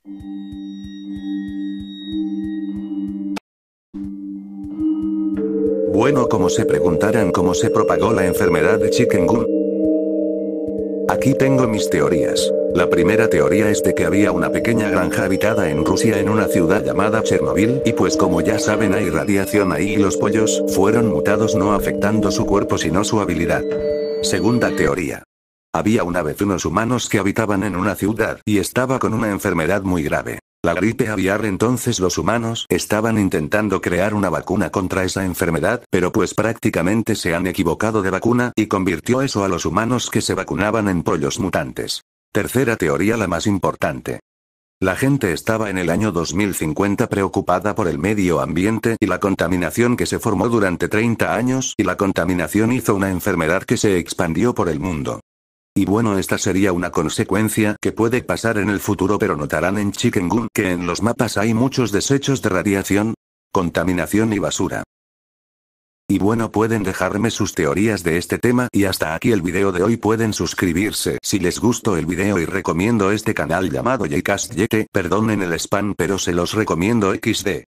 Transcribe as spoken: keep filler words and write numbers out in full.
Bueno, como se preguntarán cómo se propagó la enfermedad de chikungunya. Aquí tengo mis teorías. La primera teoría es de que había una pequeña granja habitada en Rusia en una ciudad llamada Chernobyl y pues como ya saben hay radiación ahí y los pollos fueron mutados no afectando su cuerpo sino su habilidad. Segunda teoría. Había una vez unos humanos que habitaban en una ciudad y estaba con una enfermedad muy grave. La gripe aviar, entonces los humanos estaban intentando crear una vacuna contra esa enfermedad, pero pues prácticamente se han equivocado de vacuna y convirtió eso a los humanos que se vacunaban en pollos mutantes. Tercera teoría, la más importante. La gente estaba en el año dos mil cincuenta preocupada por el medio ambiente y la contaminación que se formó durante treinta años y la contaminación hizo una enfermedad que se expandió por el mundo. Y bueno, esta sería una consecuencia que puede pasar en el futuro, pero notarán en chikungunya que en los mapas hay muchos desechos de radiación, contaminación y basura. Y bueno, pueden dejarme sus teorías de este tema y hasta aquí el video de hoy. Pueden suscribirse si les gustó el video y recomiendo este canal llamado Jcast Yete, perdonen el spam pero se los recomiendo equis de.